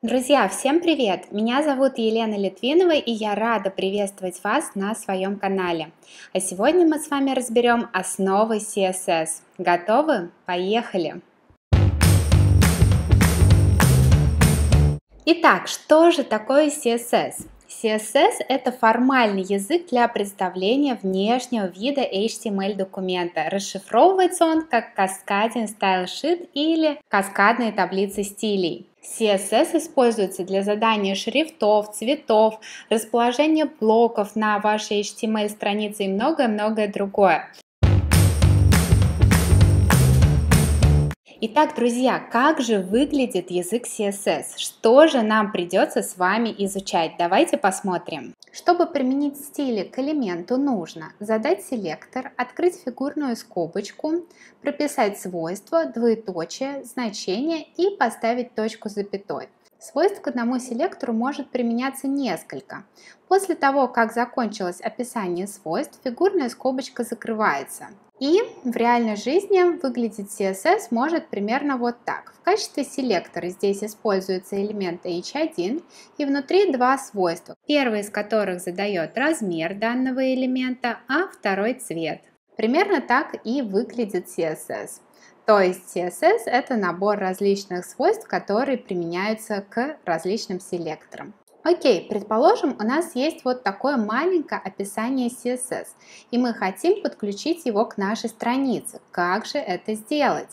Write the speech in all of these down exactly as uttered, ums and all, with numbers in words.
Друзья, всем привет! Меня зовут Елена Литвинова, и я рада приветствовать вас на своем канале. А сегодня мы с вами разберем основы си эс эс. Готовы? Поехали! Итак, что же такое си эс эс? си эс эс– это формальный язык для представления внешнего вида эйч ти эм эль документа. Расшифровывается он как Cascading Style Sheet или каскадные таблицы стилей. си эс эс используется для задания шрифтов, цветов, расположения блоков на вашей эйч ти эм эль странице и многое-многое другое. Итак, друзья, как же выглядит язык си эс эс? Что же нам придется с вами изучать? Давайте посмотрим. Чтобы применить стили к элементу, нужно задать селектор, открыть фигурную скобочку, прописать свойства, двоеточие, значение и поставить точку с запятой. Свойств к одному селектору может применяться несколько. После того, как закончилось описание свойств, фигурная скобочка закрывается. И в реальной жизни выглядеть си эс эс может примерно вот так. В качестве селектора здесь используется элемент эйч один и внутри два свойства, первый из которых задает размер данного элемента, а второй цвет. Примерно так и выглядит си эс эс. То есть си эс эс это набор различных свойств, которые применяются к различным селекторам. Окей, предположим, у нас есть вот такое маленькое описание си эс эс, и мы хотим подключить его к нашей странице. Как же это сделать?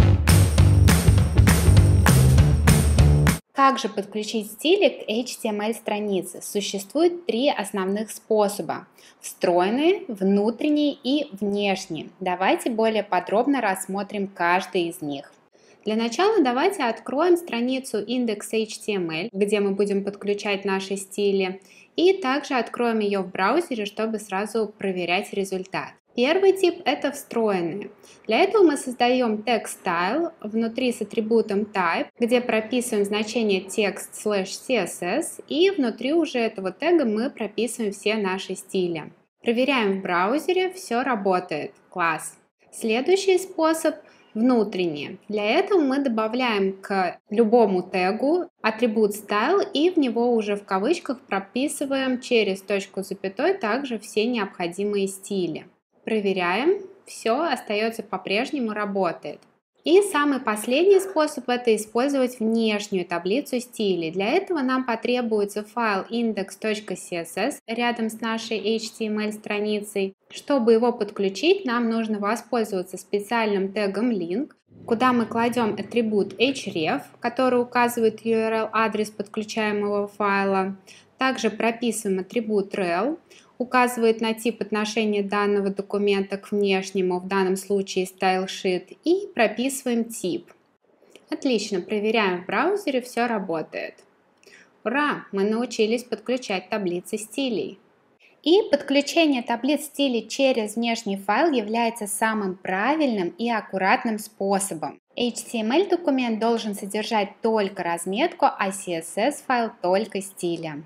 Как же подключить стили к эйч ти эм эль странице? Существует три основных способа: встроенные, внутренние и внешние. Давайте более подробно рассмотрим каждый из них. Для начала давайте откроем страницу индекс эйч ти эм эль, где мы будем подключать наши стили, и также откроем ее в браузере, чтобы сразу проверять результат. Первый тип – это встроенные. Для этого мы создаем тег style внутри с атрибутом type, где прописываем значение text slash си эс эс, и внутри уже этого тега мы прописываем все наши стили. Проверяем в браузере, все работает. Класс! Следующий способ – внутренние. Для этого мы добавляем к любому тегу атрибут style и в него уже в кавычках прописываем через точку с запятой также все необходимые стили. Проверяем, все остается по-прежнему, работает. И самый последний способ – это использовать внешнюю таблицу стилей. Для этого нам потребуется файл index.css рядом с нашей эйч ти эм эль страницей. Чтобы его подключить, нам нужно воспользоваться специальным тегом link, куда мы кладем атрибут href, который указывает ю ар эл-адрес подключаемого файла. Также прописываем атрибут rel, указывает на тип отношения данного документа к внешнему, в данном случае Style Sheet, и прописываем тип. Отлично, проверяем в браузере, все работает. Ура! Мы научились подключать таблицы стилей. И подключение таблиц стилей через внешний файл является самым правильным и аккуратным способом. эйч ти эм эль документ должен содержать только разметку, а си эс эс файл только стили.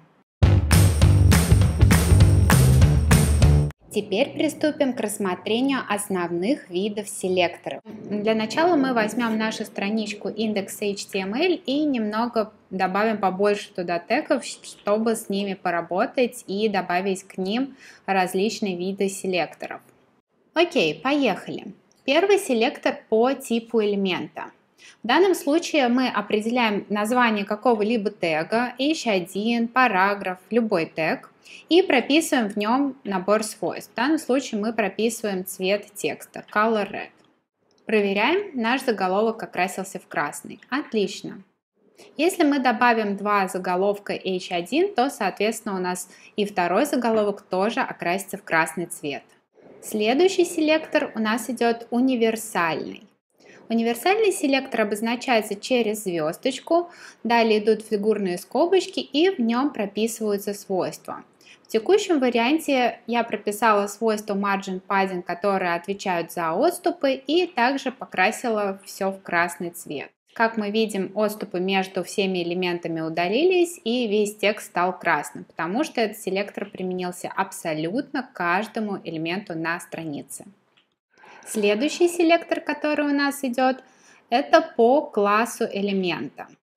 Теперь приступим к рассмотрению основных видов селекторов. Для начала мы возьмем нашу страничку индекс эйч ти эм эль и немного добавим побольше туда тегов, чтобы с ними поработать и добавить к ним различные виды селекторов. Окей, поехали. Первый селектор по типу элемента. В данном случае мы определяем название какого-либо тега, эйч один, параграф, любой тег, и прописываем в нем набор свойств. В данном случае мы прописываем цвет текста, color red. Проверяем, наш заголовок окрасился в красный. Отлично. Если мы добавим два заголовка эйч один, то, соответственно, у нас и второй заголовок тоже окрасится в красный цвет. Следующий селектор у нас идет универсальный. Универсальный селектор обозначается через звездочку, далее идут фигурные скобочки и в нем прописываются свойства. В текущем варианте я прописала свойства Margin Padding, которые отвечают за отступы, и также покрасила все в красный цвет. Как мы видим, отступы между всеми элементами удалились и весь текст стал красным, потому что этот селектор применился абсолютно каждому элементу на странице. Следующий селектор, который у нас идет, это по классу элемента.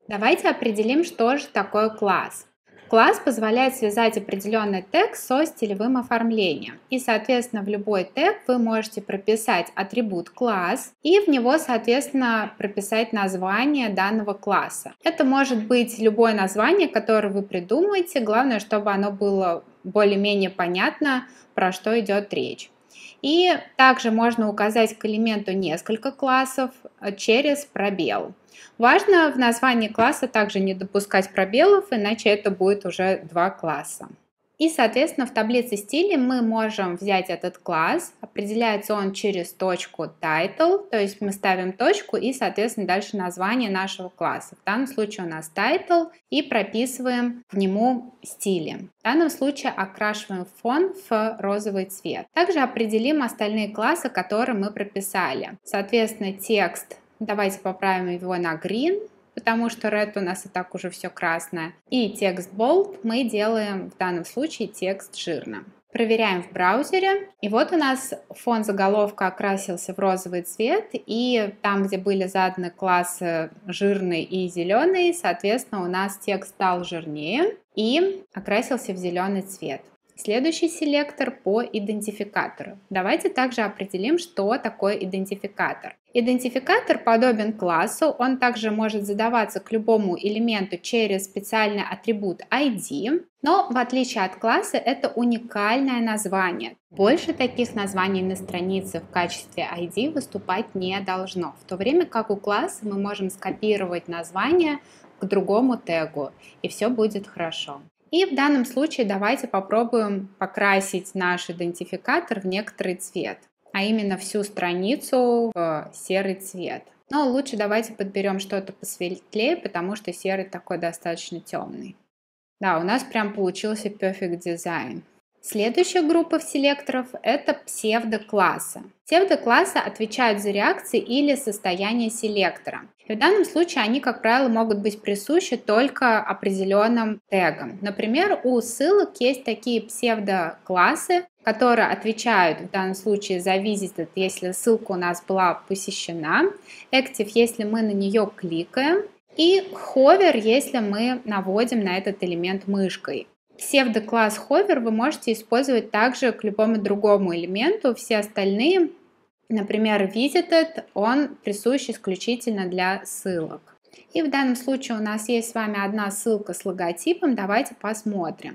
Давайте определим, что же такое класс. Класс позволяет связать определенный тег со стилевым оформлением. И, соответственно, в любой тег вы можете прописать атрибут класс и в него, соответственно, прописать название данного класса. Это может быть любое название, которое вы придумаете. Главное, чтобы оно было более-менее понятно, про что идет речь. И также можно указать к элементу несколько классов через пробел. Важно в названии класса также не допускать пробелов, иначе это будет уже два класса. И, соответственно, в таблице стилей мы можем взять этот класс, определяется он через точку title, то есть мы ставим точку и, соответственно, дальше название нашего класса. В данном случае у нас title и прописываем к нему стили. В данном случае окрашиваем фон в розовый цвет. Также определим остальные классы, которые мы прописали. Соответственно, текст, давайте поправим его на green, потому что red у нас и так уже все красное. И текст bold мы делаем в данном случае текст жирным. Проверяем в браузере. И вот у нас фон заголовка окрасился в розовый цвет. И там, где были заданы классы жирный и зеленый, соответственно, у нас текст стал жирнее и окрасился в зеленый цвет. Следующий селектор по идентификатору. Давайте также определим, что такое идентификатор. Идентификатор подобен классу, он также может задаваться к любому элементу через специальный атрибут ай ди, но в отличие от класса это уникальное название. Больше таких названий на странице в качестве ай ди выступать не должно, в то время как у класса мы можем скопировать название к другому тегу, и все будет хорошо. И в данном случае давайте попробуем покрасить наш идентификатор в некоторый цвет, а именно всю страницу в серый цвет. Но лучше давайте подберем что-то посветлее, потому что серый такой достаточно темный. Да, у нас прям получился perfect design. Следующая группа селекторов – это псевдоклассы. Псевдоклассы отвечают за реакции или состояние селектора. И в данном случае они, как правило, могут быть присущи только определенным тегам. Например, у ссылок есть такие псевдоклассы, которые отвечают в данном случае за visited, если ссылка у нас была посещена, active, если мы на нее кликаем, и hover, если мы наводим на этот элемент мышкой. Псевдокласс hover вы можете использовать также к любому другому элементу. Все остальные, например, visited, он присущ исключительно для ссылок. И в данном случае у нас есть с вами одна ссылка с логотипом. Давайте посмотрим.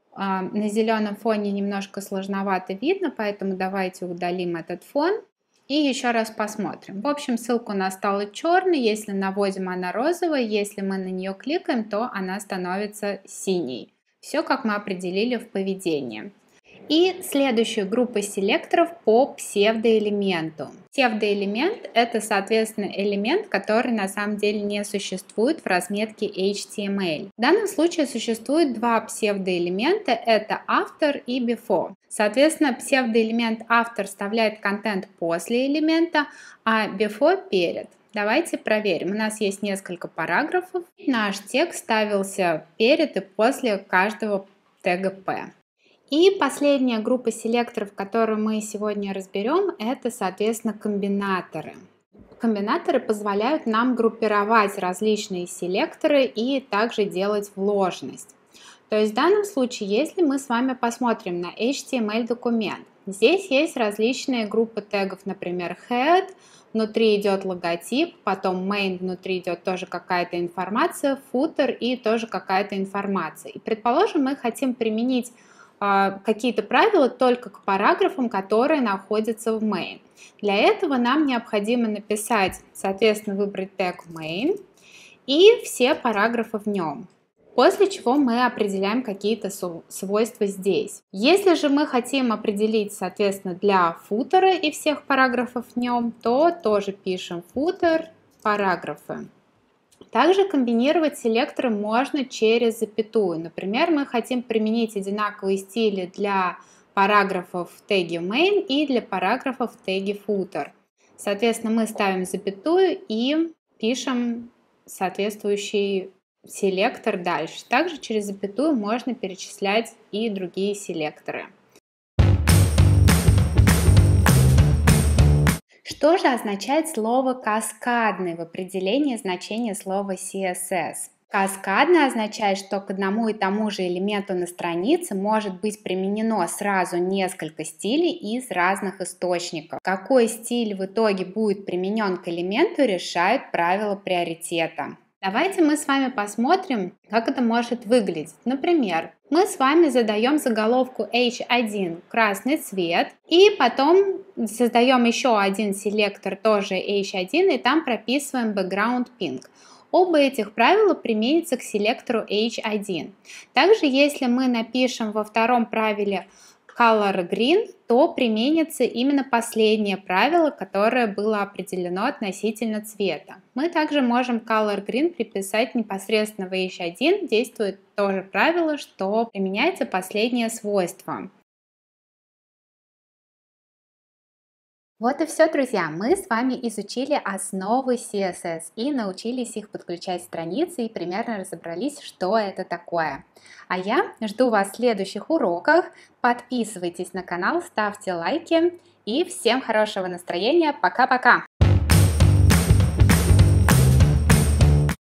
На зеленом фоне немножко сложновато видно, поэтому давайте удалим этот фон. И еще раз посмотрим. В общем, ссылка у нас стала черной. Если наводим, она розовая. Если мы на нее кликаем, то она становится синей. Все, как мы определили в поведении. И следующая группа селекторов по псевдоэлементу. Псевдоэлемент – это, соответственно, элемент, который на самом деле не существует в разметке эйч ти эм эль. В данном случае существует два псевдоэлемента – это after и before. Соответственно, псевдоэлемент after вставляет контент после элемента, а before – перед. Давайте проверим. У нас есть несколько параграфов. Наш текст ставился перед и после каждого тега P. И последняя группа селекторов, которую мы сегодня разберем, это, соответственно, комбинаторы. Комбинаторы позволяют нам группировать различные селекторы и также делать вложенность. То есть в данном случае, если мы с вами посмотрим на эйч ти эм эль документ, здесь есть различные группы тегов, например, head, внутри идет логотип, потом main, внутри идет тоже какая-то информация, footer и тоже какая-то информация. И, предположим, мы хотим применить э, какие-то правила только к параграфам, которые находятся в main. Для этого нам необходимо написать, соответственно, выбрать тег main и все параграфы в нем. После чего мы определяем какие-то свойства здесь. Если же мы хотим определить, соответственно, для футера и всех параграфов в нем, то тоже пишем footer, параграфы. Также комбинировать селекторы можно через запятую. Например, мы хотим применить одинаковые стили для параграфов в теге main и для параграфов в теге footer. Соответственно, мы ставим запятую и пишем соответствующий селектор дальше. Также через запятую можно перечислять и другие селекторы. Что же означает слово «каскадный» в определении значения слова си эс эс? Каскадно означает, что к одному и тому же элементу на странице может быть применено сразу несколько стилей из разных источников. Какой стиль в итоге будет применен к элементу, решают правила приоритета. Давайте мы с вами посмотрим, как это может выглядеть. Например, мы с вами задаем заголовку эйч один красный цвет, и потом создаем еще один селектор, тоже эйч один, и там прописываем background pink. Оба этих правила применятся к селектору эйч один. Также, если мы напишем во втором правиле color green, то применится именно последнее правило, которое было определено относительно цвета. Мы также можем color green приписать непосредственно в эйч один, действует то же правило, что применяется последнее свойство. Вот и все, друзья. Мы с вами изучили основы си эс эс и научились их подключать страницы и примерно разобрались, что это такое. А я жду вас в следующих уроках. Подписывайтесь на канал, ставьте лайки и всем хорошего настроения. Пока-пока!